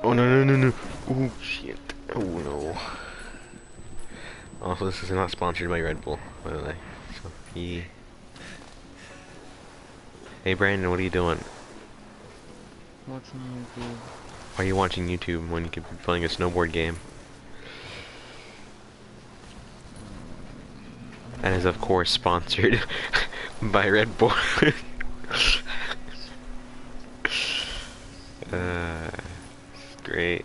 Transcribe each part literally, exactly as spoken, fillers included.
Oh no no no no! Oh shit! Oh no! Also, this is not sponsored by Red Bull, by the way. So, he... Hey Brandon, what are you doing? Watching YouTube. Why are you watching YouTube when you could be playing a snowboard game? Um, That is, of course, sponsored by Red Bull. uh, great.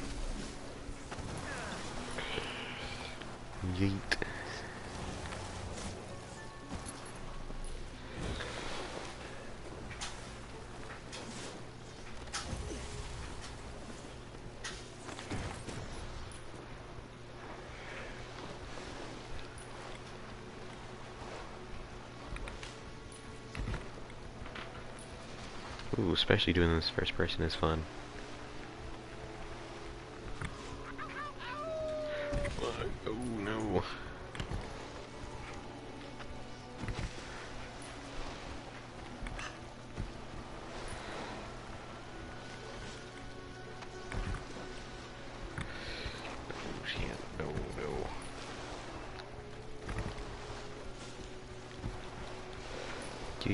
Yeet. Ooh, especially doing this first person is fun. Oh no. Oh shit. Oh no. Yeet.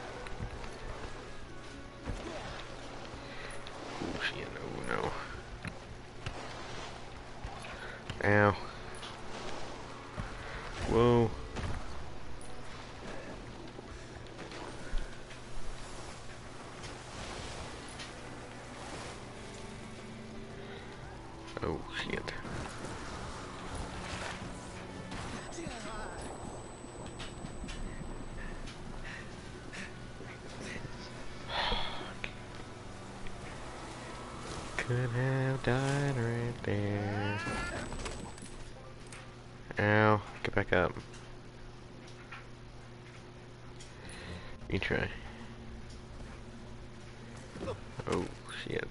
Oh shit. Oh no. Ow. Whoa. Oh shit. Could have died right there. Ow. Get back up. Retry. Oh shit.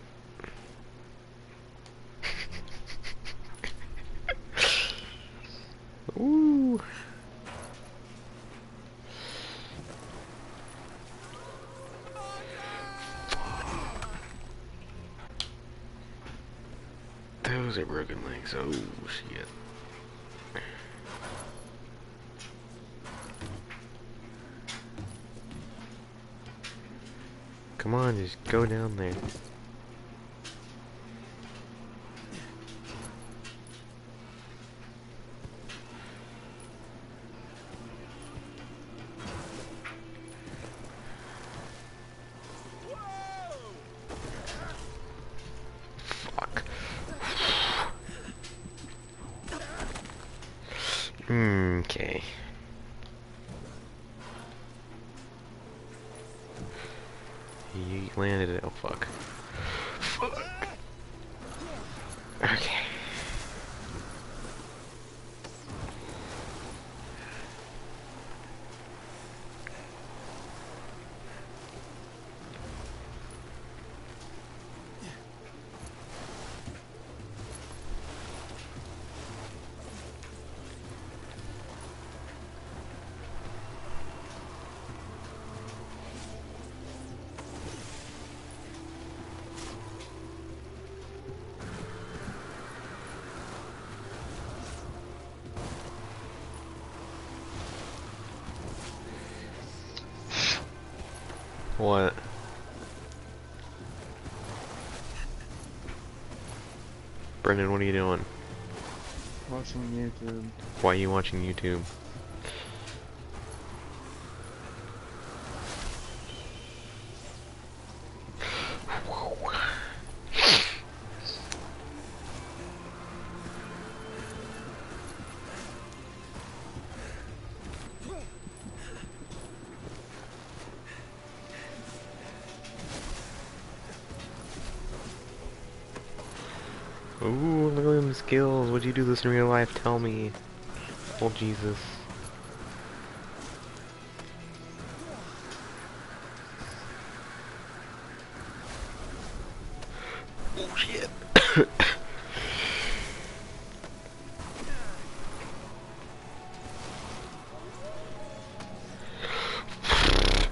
Ooh. Those are broken legs. Oh shit. Come on, just go down there. Fuck. Okay. He landed it. Oh fuck. Fuck. Okay. What? Brendan, what are you doing? watching YouTube. Why are you watching YouTube? Ooh, look at them skills. Would you do this in real life? Tell me. Oh, Jesus. Oh, shit.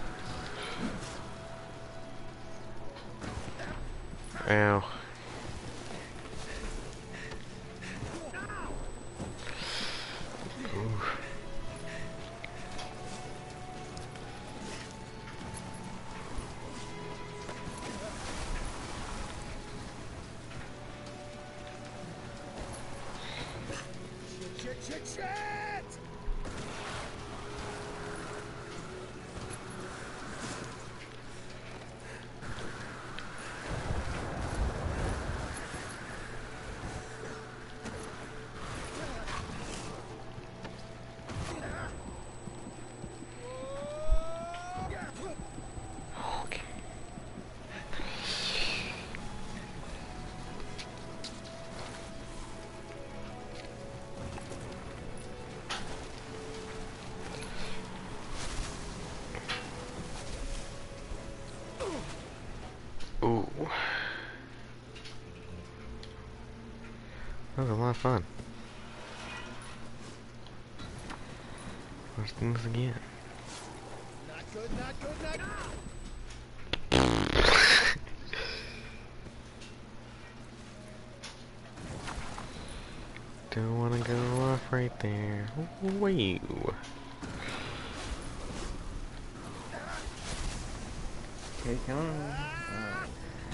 Ow. That was a lot of fun. Let's do this again. Not good, not good, not Don't wanna go off right there. Wait. Okay, come on. Alright.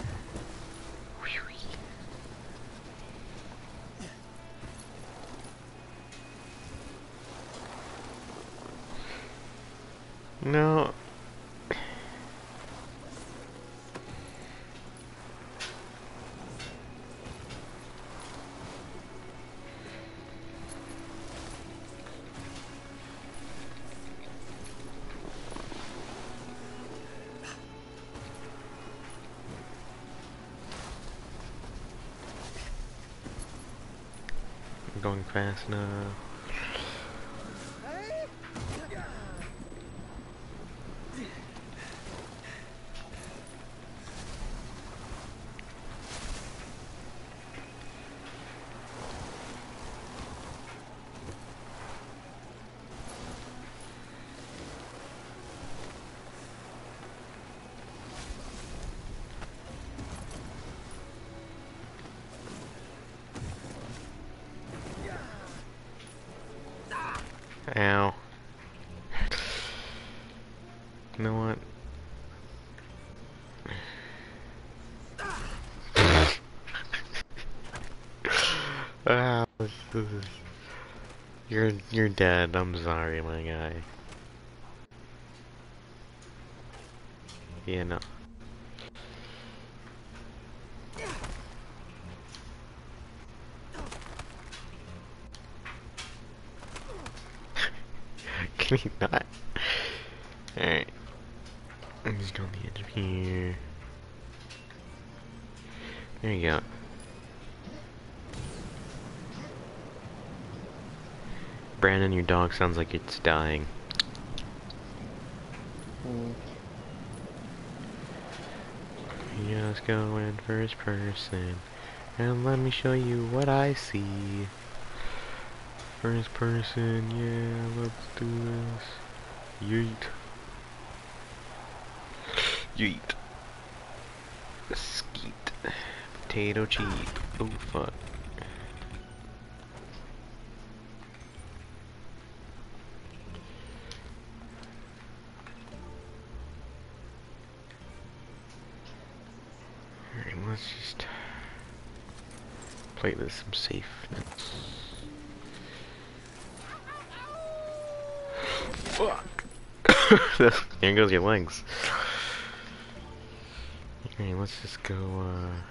No. I'm going fast enough. Ow. You know what? Ah, this is... You're you're dead. I'm sorry, my guy. Yeah, no. Can he not? Alright. I'm just going to the edge of here. There you go. Brandon, your dog sounds like it's dying. Mm. Just go in first person. And let me show you what I see. First person, yeah, let's do this. Yeet. Yeet. Skeet. Potato cheat. Oh, fuck. Alright, let's just play this some safeness. Fuck! There goes your legs. Okay, let's just go, uh...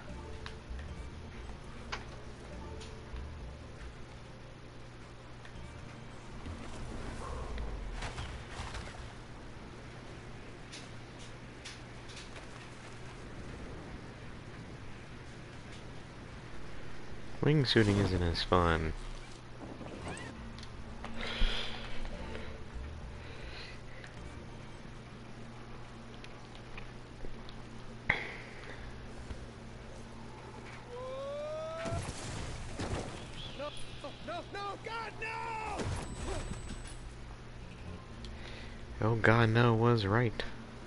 wingsuiting isn't as fun. no, no, no, God, no! Oh god, no, was right.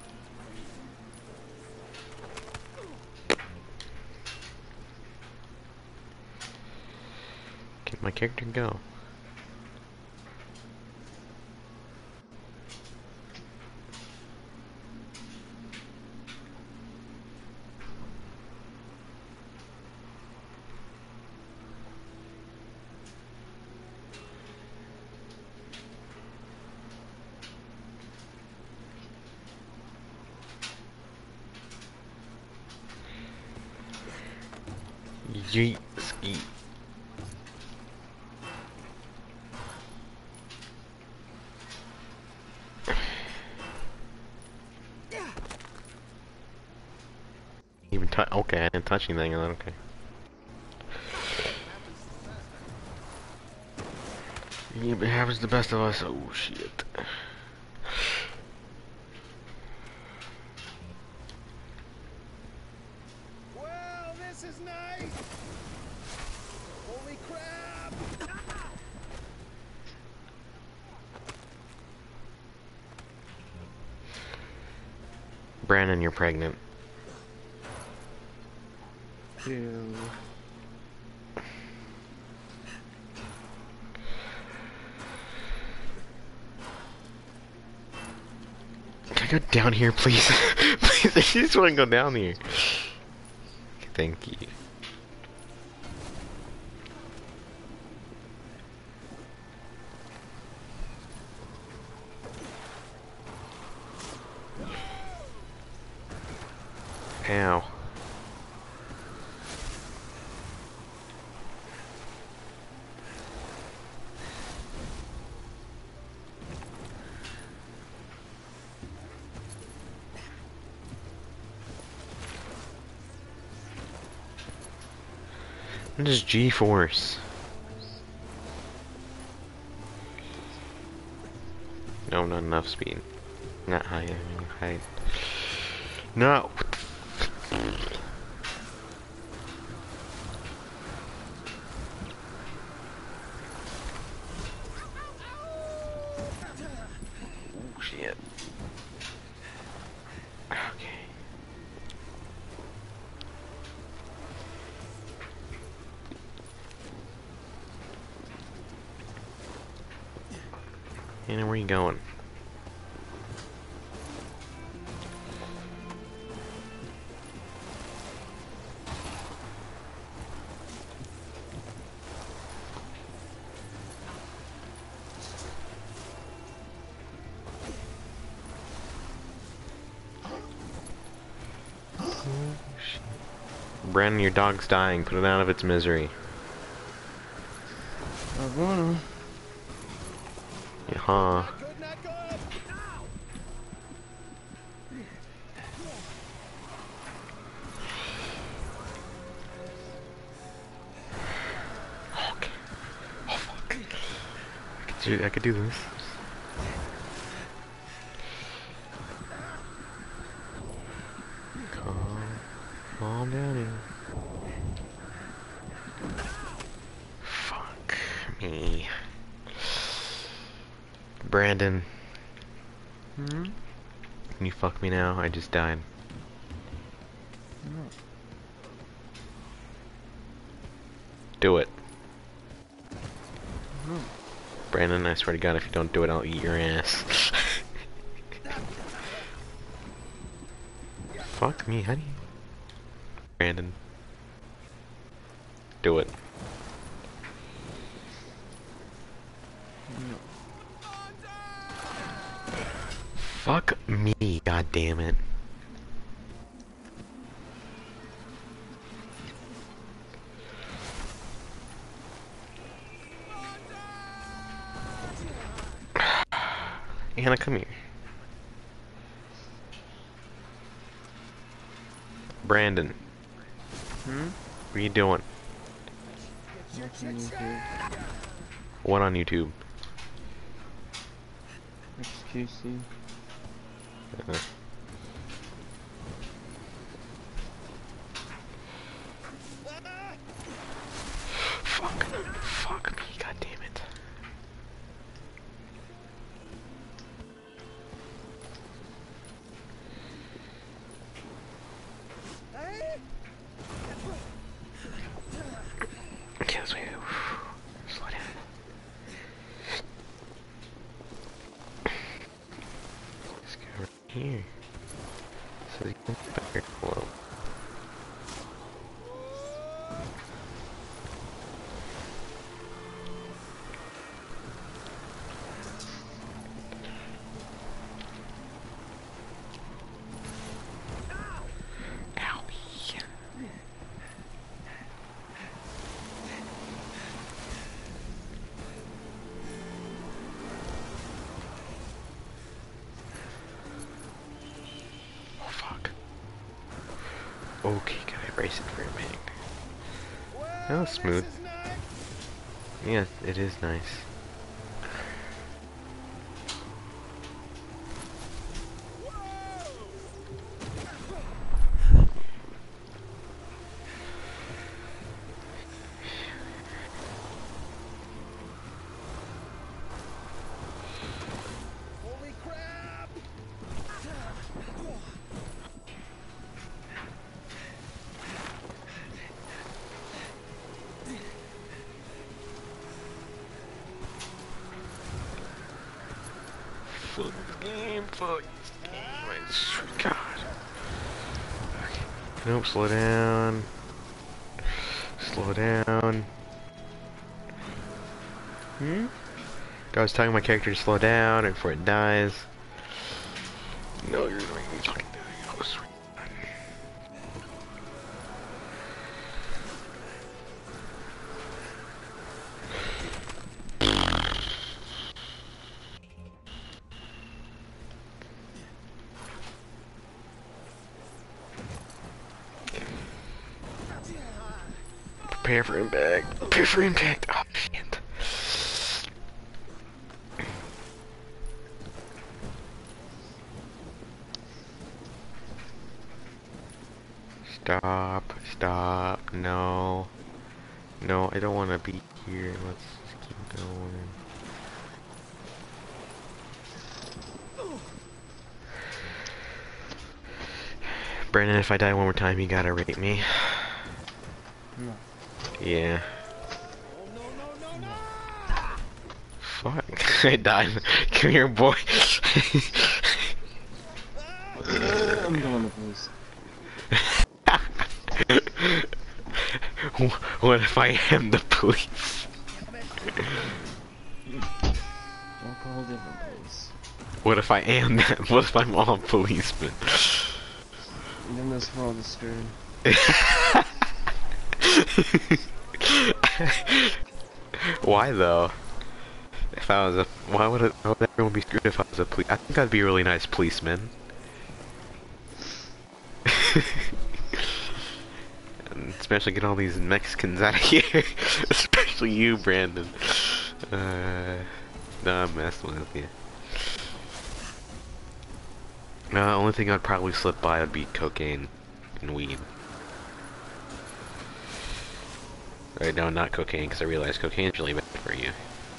Can my character go? Yeet ski. Even touch. Okay, I didn't touch anything. And then okay. Yeah, but it happens to the best of us. Oh shit. Well, this is nice. Holy crap! Brandon, you're pregnant. Ew. Can I go down here, please? Please, I just want to go down here. Thank you. Ow. What is G-force? No, not enough speed. Not high enough height. No! Oh, shit. Okay. And where are you going? Brandon, your dog's dying. Put it out of its misery. I wanna. Yeah, huh. Not good, not good! Ow! Okay. Oh fuck. I could do, I could do this. Calm, calm down here. Fuck me. Brandon, Hmm? can you fuck me now? I just died. No. Do it. No. Brandon, I swear to God, if you don't do it, I'll eat your ass. Fuck me, how do you... Brandon. Do it. No. Fuck me, god damn it. Anna, come here. Brandon, Hmm? what are you doing? Watching YouTube. What on YouTube? X Q C. Uh, fuck. Fuck me, god damn it. Hey! Okay, let's wait. Slow down. Let's go right here. So you can better. Whoa. Owie. Oh fuck. Okay, gotta brace it for a minute. Well, That was smooth. this is nice. Yeah, it is nice. game. Fuck this game. I swear to God. Nope, slow down. Slow down. Hmm? I was telling my character to slow down before it dies. No, you're gonna make me fucking die. Oh, sweet. Prepare for impact. Prepare for impact. Oh, shit. Stop. Stop. No. No, I don't want to be here. Let's just keep going. Brandon, if I die one more time, you gotta rate me. No. Yeah. Oh, no, no, no, No. no! Fuck. I died. Come here, boy. I'm going to police. What if I am the police? I'll call a different police. What if I am that? What if I'm all policemen? Then this world is screwed. Why though? If I was a, why would it? Why would everyone be screwed if I was a police? I think I'd be a really nice policeman. And especially get all these Mexicans out of here. Especially you, Brandon. Uh, no, I'm messing with you. No, the only thing I'd probably slip by would be cocaine and weed. Right, no, not cocaine, because I realize cocaine's really bad for you.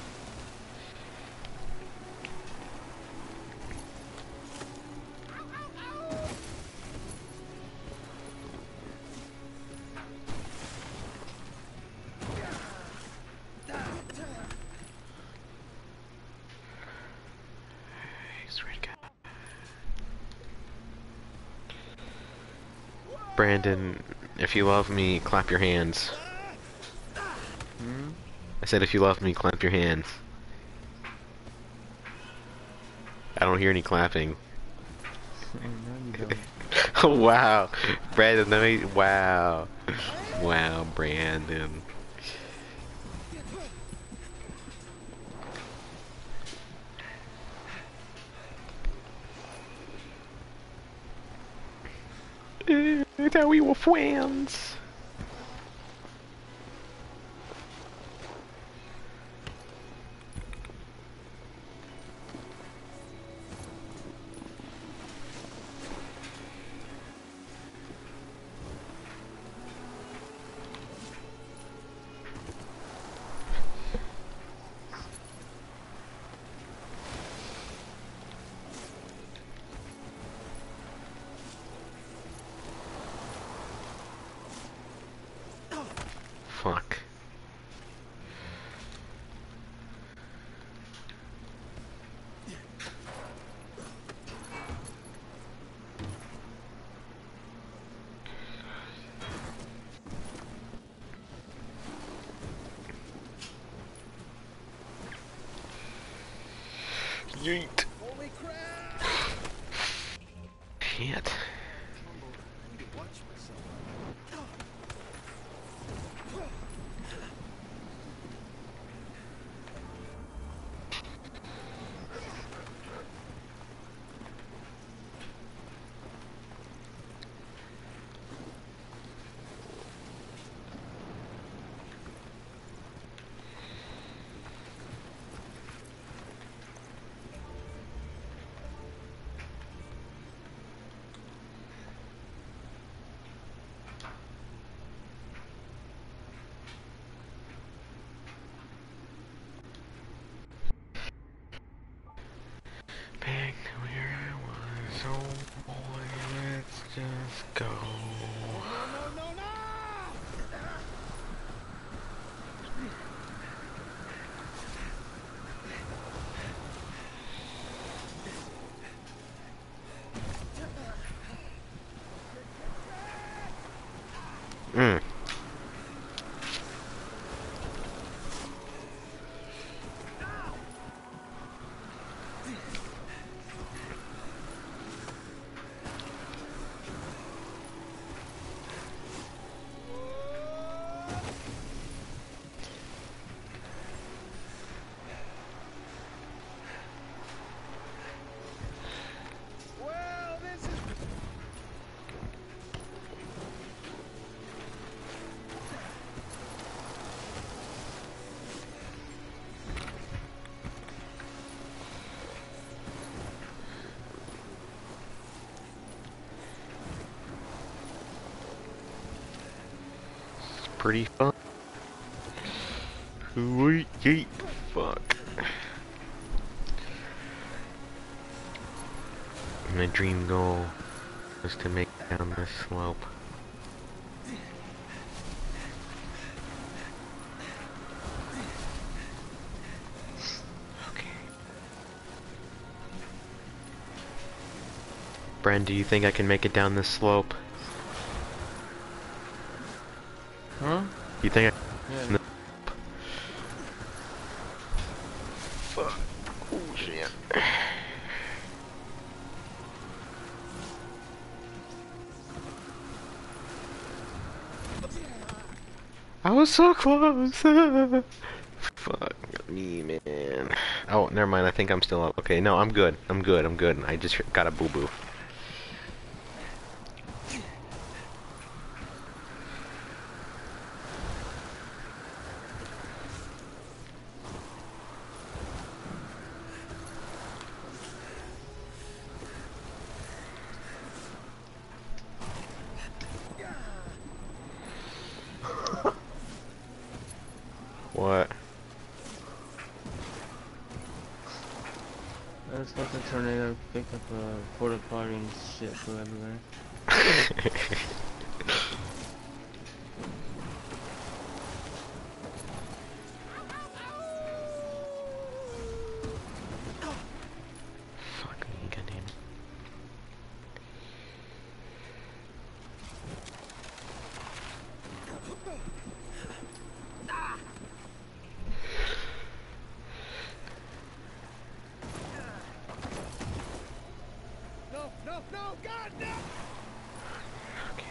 I swear to God. Brandon, if you love me, clap your hands. Hmm? I said if you love me, clap your hands. I don't hear any clapping. Oh, no, you don't. Oh, wow. Brandon, that made, wow. Wow, Brandon. Uh, that we were friends. Fuck. Yeet. Holy crap! Shit. I need to watch myself. Back to where I was. Oh boy, let's just go. No, no, no, no! pretty fun. Sweet, yeet, fuck. My dream goal was to make it down this slope. Okay. Bren, do you think I can make it down this slope? Huh? You think I Yeah. Fuck. Oh shit. I was so close. Fuck me, man. Oh, never mind. I think I'm still up. Okay, no, I'm good. I'm good. I'm good. I just got a boo boo. What? I just got the tornado pick up a porta potty and shit flew everywhere. Fuck me, goddamn. No, no, no, God, no! Okay.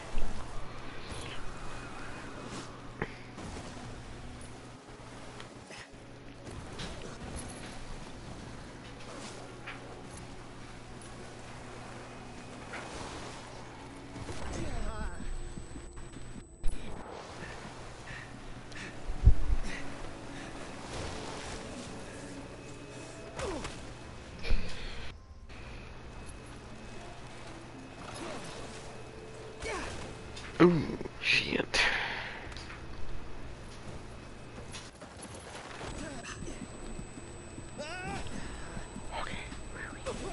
Ooh, shit. Okay, where are we?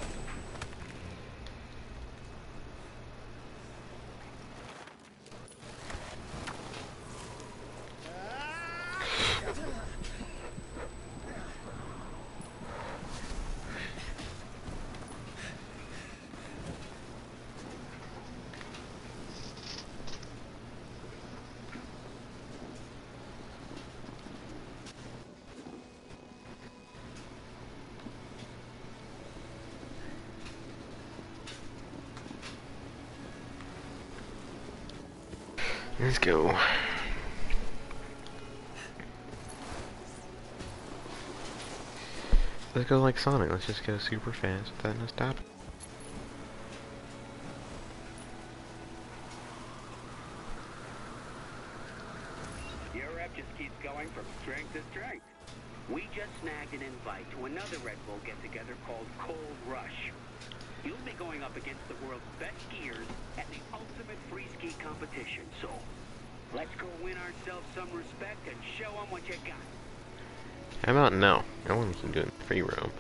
Let's go. Let's go like Sonic. Let's just go super fast without no stopping. Your rep just keeps going from strength to strength. We just snagged an invite to another Red Bull get-together called Cold Rush. You'll be going up against the world's best skiers at the ultimate free ski competition, so let's go win ourselves some respect and show them what you got. How about no? I want to keep doing free roam.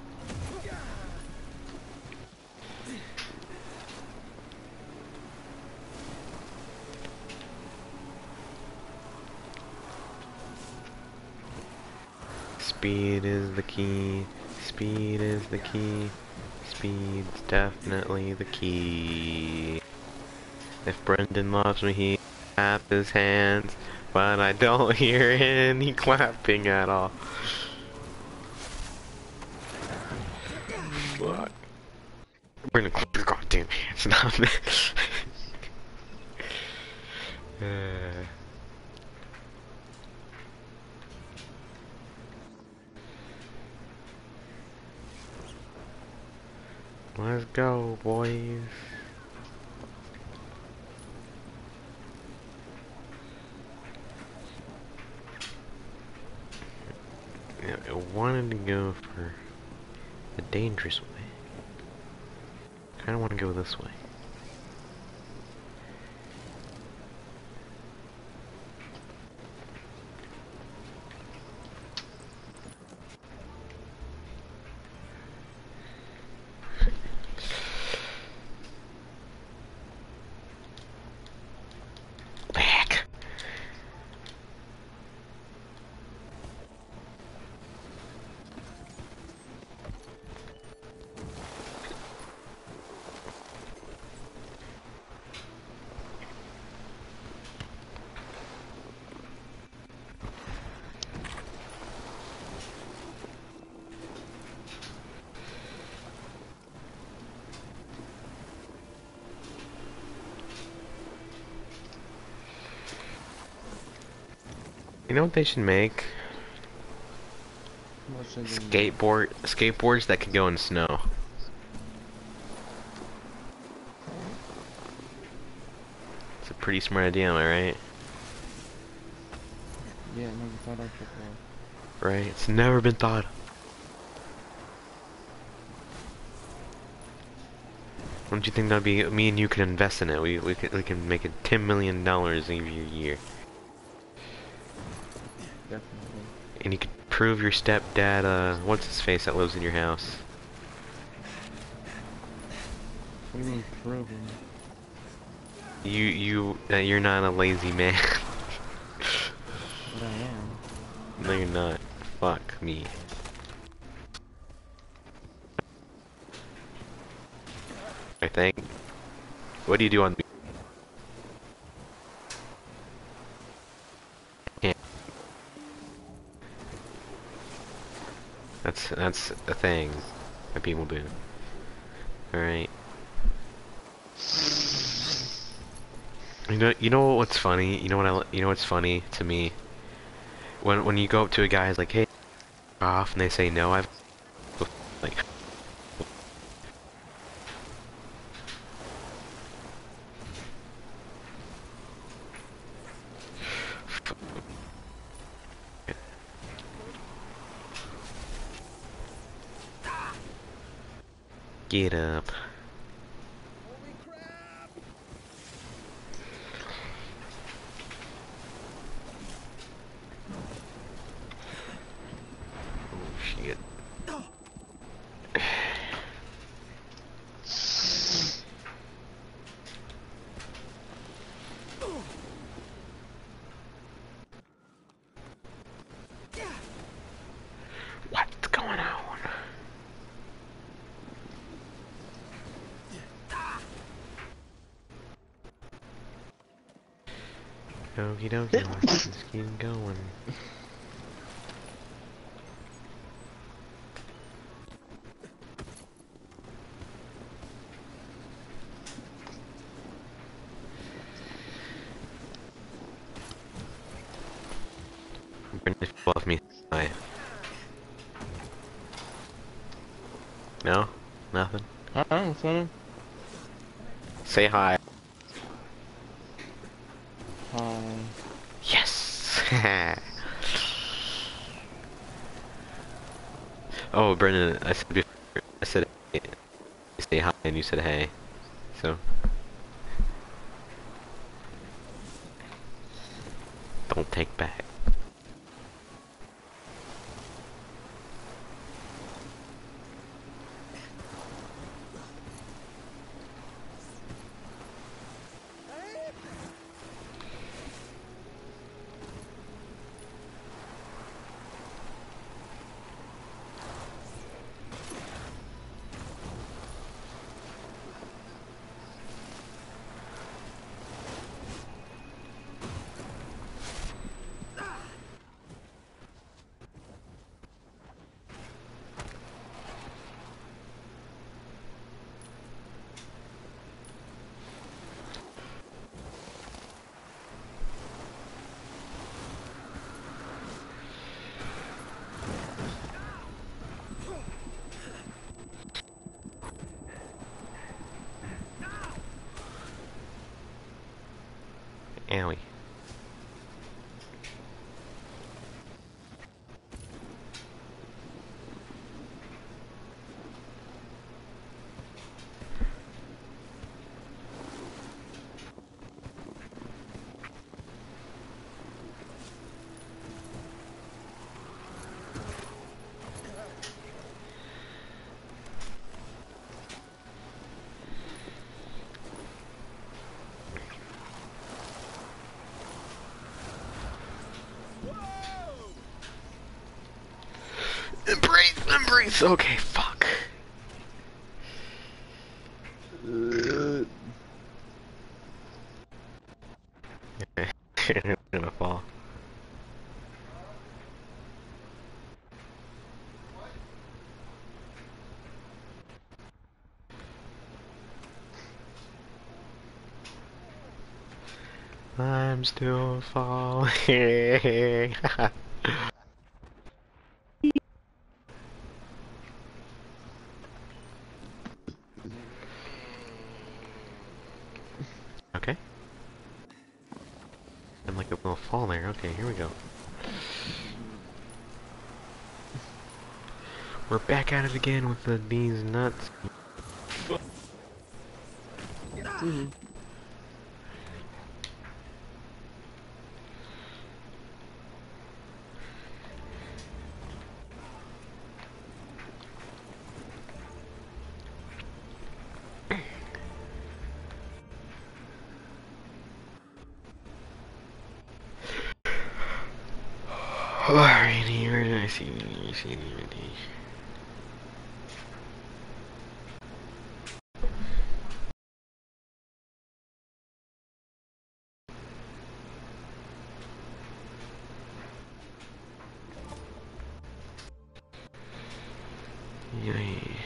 Speed is the key. Speed is the key. Speed's definitely the key. If Brendan loves me, he clap his hands, but I don't hear any clapping at all. Fuck. Brendan, clap your goddamn hands, not me. uh. Let's go, boys. Yeah, I wanted to go for the dangerous way. Kinda wanna go this way. You know what they should make? What should they make? Skateboard skateboards that can go in snow. It's a pretty smart idea, am I right? Yeah, never thought of before. Right? It's never been thought of. Don't you think that'd be me and you can invest in it? We we can we can make it ten million dollars every year, Definitely. and you could prove your stepdad. Uh, what's his face that lives in your house? What do you mean proving? You you that you're not a lazy man. But I am. No, you're not. Fuck me. I think. What do you do on? Yeah. That's that's a thing that people do. All right. You know, you know what's funny? You know what I, you know what's funny to me? When when you go up to a guy, it's like, hey, off, and they say no, I've like, get up. Holy crap! Oh shit. What's going on? Okie dokie, let's just keep going. Brendan, love me. Hi. No? Nothing? Huh? What's going on? Say hi. Hi. Yes! Oh, Brendan, I said before, I said hey, say hi and you said hey. So, don't take back. Owie. Embrace, embrace. Okay, fuck. I'm gonna fall. I'm still falling. Okay. I'm like a little fall there. Okay, here we go. We're back at it again with the, these nuts. Mm-hmm. Alrighty, where did I see the see the Yay.